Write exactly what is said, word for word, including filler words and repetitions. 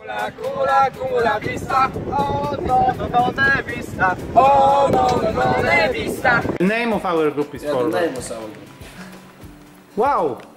Cula, cula, cula vista. Oh no, no, no, ne vista. Oh no, no, no, ne vista. The name of our group is Yeah, the forward. name was our group. Wow!